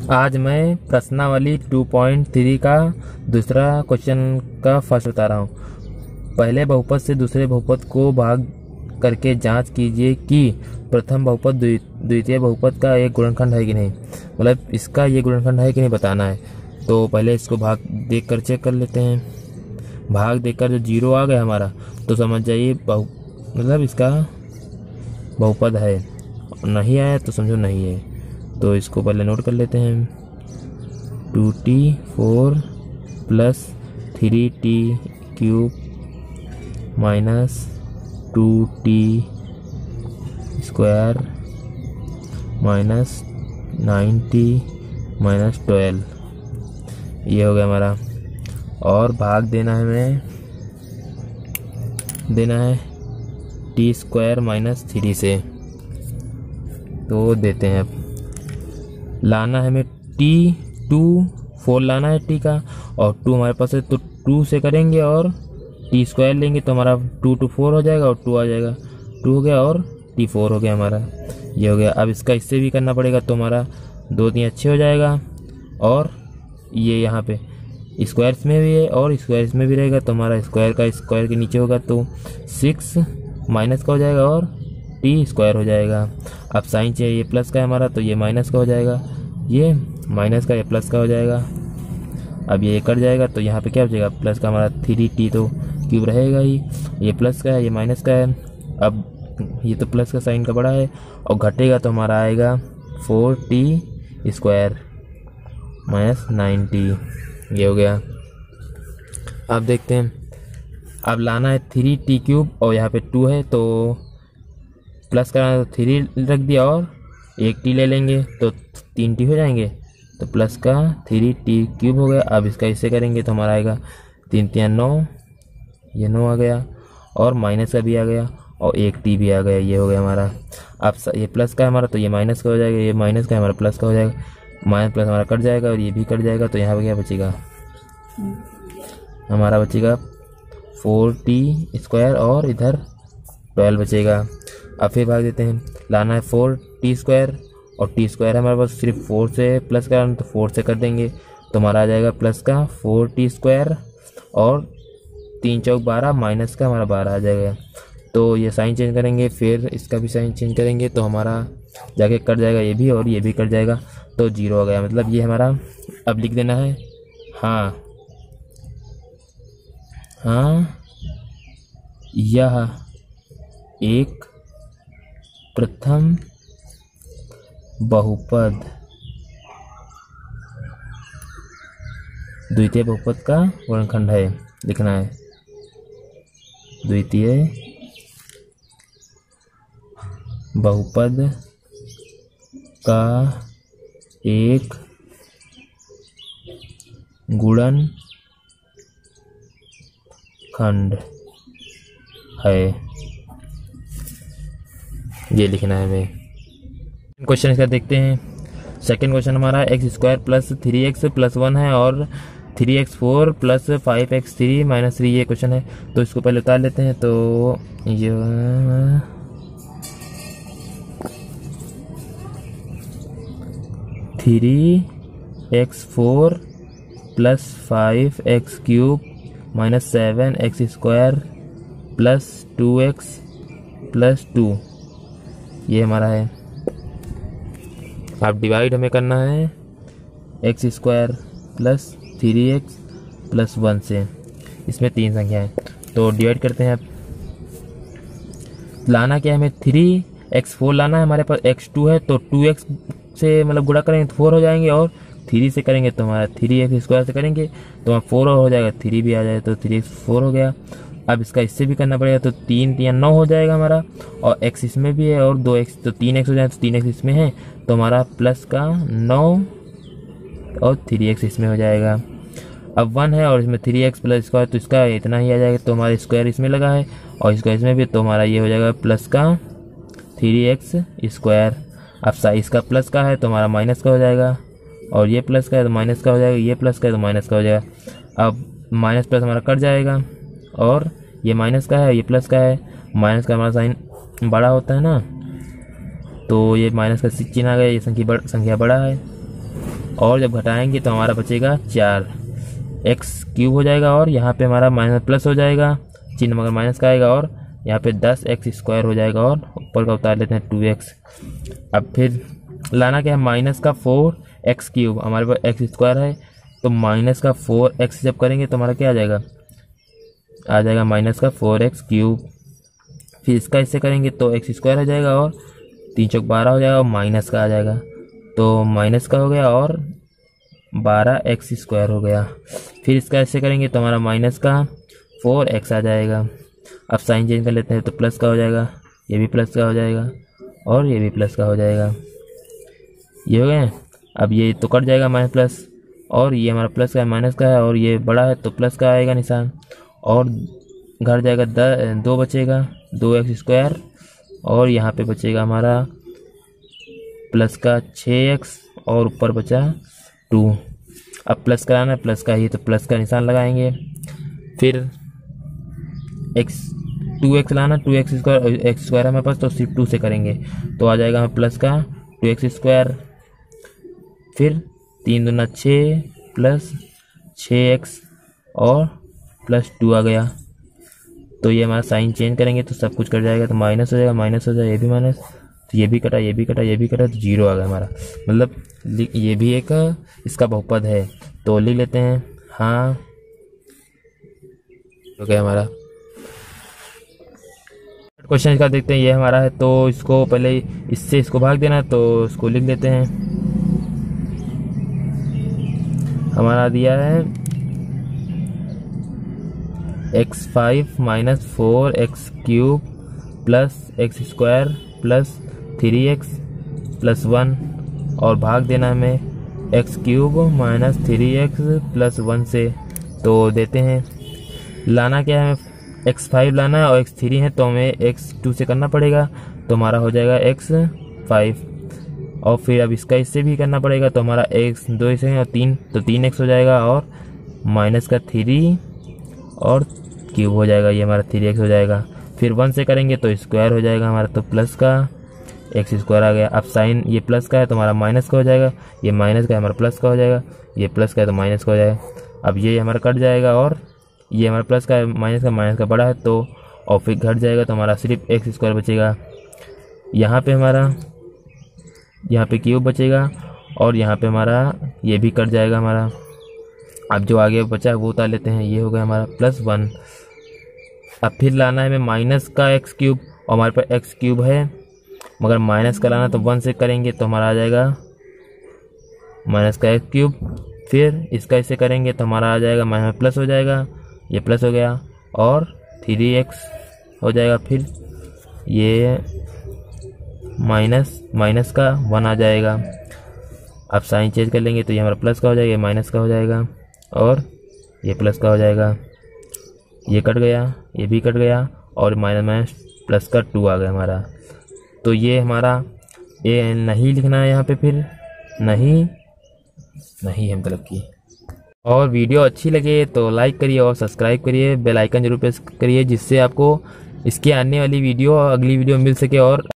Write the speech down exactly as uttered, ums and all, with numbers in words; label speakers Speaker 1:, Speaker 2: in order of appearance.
Speaker 1: आज मैं प्रश्नावली टू पॉइंट थ्री का दूसरा क्वेश्चन का फर्स्ट बता रहा हूँ। पहले बहुपद से दूसरे बहुपद को भाग करके जांच कीजिए कि प्रथम बहुपद द्वितीय बहुपद का एक गुणनखंड है कि नहीं, मतलब इसका ये गुणनखंड है कि नहीं बताना है। तो पहले इसको भाग देख कर चेक कर लेते हैं। भाग देखकर जो जीरो आ गया हमारा तो समझ जाइए बहु मतलब इसका बहुपद है, नहीं आया तो समझो नहीं है। तो इसको पहले नोट कर लेते हैं। Two t four plus three t cube minus two t square minus nine t minus twelve, ये हो गया हमारा। और भाग देना है हमें, देना है टी स्क्वायर माइनस थ्री से, तो देते हैं। अब लाना है हमें टी टू फोर लाना है टी का, और टू हमारे पास है तो टू से करेंगे और टी स्क्वायर लेंगे तो हमारा टू टू फोर हो जाएगा और टू आ जाएगा, टू हो गया और टी फोर हो गया हमारा, ये हो गया। अब इसका इससे भी करना पड़ेगा तो हमारा दो तीन अच्छे हो जाएगा। और ये यहाँ पे स्क्वायर्स में भी है और स्क्वायर्स में भी रहेगा तो हमारा स्क्वायर का स्क्वायर के नीचे होगा तो सिक्स माइनस का हो जाएगा और टी स्क्वायर हो जाएगा। अब साइन चाहिए, ये प्लस का है हमारा तो ये माइनस का हो जाएगा, ये माइनस का ये प्लस का हो जाएगा। अब ये कट जाएगा तो यहाँ पे क्या हो जाएगा, प्लस का हमारा थ्री टी तो क्यूब रहेगा ही, ये प्लस का है ये माइनस का है। अब ये तो प्लस का साइन का बड़ा है और घटेगा तो हमारा आएगा four t square minus nine t, ये हो गया। अब देखते हैं, अब लाना है थ्री टी क्यूब और यहाँ पे टू है तो प्लस कराना तो थ्री रख दिया और एक टी ले लेंगे तो तीन टी हो जाएंगे, तो प्लस का थ्री टी क्यूब हो गया। अब इसका इससे करेंगे तो हमारा आएगा तीन तीन नौ, ये नौ आ गया और माइनस का भी आ गया और एक टी भी आ गया, ये हो गया हमारा। अब ये प्लस का है हमारा तो ये माइनस का हो जाएगा, ये माइनस का हमारा प्लस का हो जाएगा, माइनस प्लस हमारा कट जाएगा और ये भी कट जाएगा तो यहाँ पे क्या बचेगा, हमारा बचेगा फोर टी स्क्वायर और इधर ट्वेल्व बचेगा। अब फिर भाग देते हैं, लाना है फोर टी स्क्वायर और टी स्क्वायर हमारे पास सिर्फ फोर से प्लस कराना तो फोर से कर देंगे तो हमारा आ जाएगा प्लस का फोर टी स्क्वायर और तीन चौक बारह माइनस का हमारा बारह आ जाएगा। तो ये साइन चेंज करेंगे, फिर इसका भी साइन चेंज करेंगे तो हमारा जाके कट जाएगा ये भी और ये भी कट जाएगा तो जीरो हो गया, मतलब ये हमारा। अब लिख देना है हाँ हाँ यह एक प्रथम बहुपद द्वितीय बहुपद का गुणनखंड है, लिखना है द्वितीय बहुपद का एक गुणनखंड है, ये लिखना है हमें। क्वेश्चन इसका देखते हैं। सेकंड क्वेश्चन हमारा x square plus three x plus one है और three x four plus five x three minus three, ये क्वेश्चन है। तो इसको पहले उतार लेते हैं। तो ये three x four plus five x cube minus seven x square plus two x plus two, ये हमारा है। अब डिवाइड हमें करना है x square plus three x plus one से, इसमें तीन संख्या है तो डिवाइड करते हैं। अब लाना क्या है हमें, थ्री एक्स फोर लाना है, हमारे पास एक्स टू है तो टू एक्स से मतलब गुणा करेंगे तो फोर हो जाएंगे और थ्री से करेंगे तो हमारा थ्री एक्स स्क्वायर से करेंगे तो हमारा फोर हो जाएगा, थ्री भी आ जाएगा तो थ्री एक्स फोर हो गया। अब इसका इससे भी करना पड़ेगा तो तीन तीन नौ हो जाएगा हमारा और एक्स इसमें भी है और दो एक्स तो तीन एक्स हो जाएगा तो तीन एक्स इसमें है तो हमारा प्लस का नौ और थ्री एक्स इसमें हो जाएगा। अब वन है और इसमें थ्री एक्स प्लस स्क्वायर तो इसका इतना ही आ जाएगा तो हमारा स्क्वायर इसमें लगा है और स्क्वायर इसमें भी तो हमारा ये हो जाएगा प्लस का थ्री एक्स स्क्वायर। अब साइज का प्लस का है तो हमारा माइनस का हो जाएगा और ये प्लस का है तो माइनस का हो जाएगा, ये प्लस का है तो माइनस का हो जाएगा। अब माइनस प्लस हमारा कट जाएगा और ये माइनस का है ये प्लस का है, माइनस का हमारा साइन बड़ा होता है ना, तो ये माइनस का चिन्ह आ गया, ये संख्या बड़, संख्या बड़ा है। और जब घटाएंगे तो हमारा बचेगा चार एक्स क्यूब हो जाएगा, और यहाँ पे हमारा माइनस प्लस हो जाएगा, चिन्ह मगर माइनस का आएगा, और यहाँ पे दस एक्स स्क्वायर हो जाएगा, और ऊपर का उतार लेते हैं टू एक्स। अब फिर लाना क्या है, माइनस का फोर एक्स क्यूब, हमारे पास एक्स स्क्वायर है तो माइनस का फोर एक्स जब करेंगे तो हमारा क्या आ जाएगा, आ जाएगा माइनस का फोर एक्स क्यूब। फिर इसका इससे करेंगे तो एक्स स्क्वायर हो जाएगा, और तीन चौक बारह हो जाएगा, और माइनस का आ जाएगा, तो माइनस का हो गया और बारह एक्स स्क्वायर हो गया। फिर इसका ऐसे करेंगे तो हमारा माइनस का फोर एक्स आ जाएगा। अब साइन चेंज कर लेते हैं तो प्लस का हो जाएगा, ये भी प्लस का हो जाएगा, और ये भी प्लस का हो जाएगा। ये हो गए। अब ये तो कट जाएगा माइनस प्लस, और ये हमारा प्लस का है माइनस का है, और ये बड़ा है तो प्लस का आएगा निशान, और घर जाएगा द दो बचेगा, दो एक्स स्क्वायर, और यहाँ पे बचेगा हमारा प्लस का छः एक्स, और ऊपर बचा टू। अब प्लस कराना है, प्लस का ही तो प्लस का निशान लगाएंगे। फिर एक्स टू एक्स लाना, two x square x square हमारे पास तो सिर्फ टू से करेंगे तो आ जाएगा हमें प्लस का टू एक्स स्क्वायर। फिर तीन दूना छः प्लस छः एक्स और प्लस टू आ गया। तो ये हमारा साइन चेंज करेंगे तो सब कुछ कट जाएगा, तो माइनस हो जाएगा, माइनस हो जाएगा, ये भी माइनस, तो ये भी कटा, ये भी कटा, ये भी कटा, तो जीरो आ गया हमारा। मतलब ये भी एक इसका बहुपद है, तो लिख लेते हैं हाँ हो गया हमारा। क्वेश्चन इसका देखते हैं, ये हमारा है तो इसको पहले इससे इसको भाग देना है तो इसको लिख लेते हैं। हमारा दिया है x five minus four x cube plus x square plus three x plus one, और भाग देना हमें x cube minus three x plus one से। तो देते हैं, लाना क्या है, हमें एक्स फाइव लाना है और एक्स थ्री है तो हमें एक्स टू से करना पड़ेगा, तो हमारा हो जाएगा एक्स फाइव। और फिर अब इसका इससे भी करना पड़ेगा तो हमारा एक्स दो इसे है और तीन, तो तीन एक्स हो जाएगा, और माइनस का थ्री और क्यूब हो जाएगा, ये हमारा थ्री एक्स हो जाएगा। फिर वन से करेंगे तो स्क्वायर हो जाएगा हमारा, तो प्लस का एक्स स्क्वायर आ गया। अब साइन ये प्लस का है तो हमारा माइनस का हो जाएगा, ये माइनस का है हमारा प्लस का हो जाएगा, ये प्लस का है तो माइनस का हो जाएगा। अब ये हमारा कट जाएगा, और ये हमारा प्लस का है, माइनस का माइनस का बड़ा है तो और फिर घट जाएगा, तो हमारा सिर्फ एक्स स्क्वायर बचेगा। यहाँ पे हमारा यहाँ पे क्यूब बचेगा, और यहाँ पे हमारा ये भी कट जाएगा हमारा। अब जो आगे बचा है वो उतार लेते हैं, ये हो गया हमारा प्लस वन। अब फिर लाना है हमें माइनस का एक्स क्यूब, और हमारे पास एक्स क्यूब है मगर माइनस का लाना तो वन से करेंगे तो हमारा आ जाएगा माइनस का एक्स क्यूब। फिर इसका इसे करेंगे तो हमारा आ जाएगा माइनस प्लस हो जाएगा, ये प्लस हो गया, और थ्री एक्स हो जाएगा। फिर ये माइनस माइनस का वन आ जाएगा। अब साइन चेंज कर लेंगे तो ये हमारा प्लस का हो जाएगा, ये माइनस का हो जाएगा, और ये प्लस का हो जाएगा। ये कट गया, ये भी कट गया, और माइनस माइनस प्लस का टू आ गया हमारा। तो ये हमारा ये नहीं लिखना है यहाँ पे, फिर नहीं नहीं है मतलब की। और वीडियो अच्छी लगे तो लाइक करिए और सब्सक्राइब करिए, बेल आइकन जरूर प्रेस करिए, जिससे आपको इसकी आने वाली वीडियो अगली वीडियो मिल सके और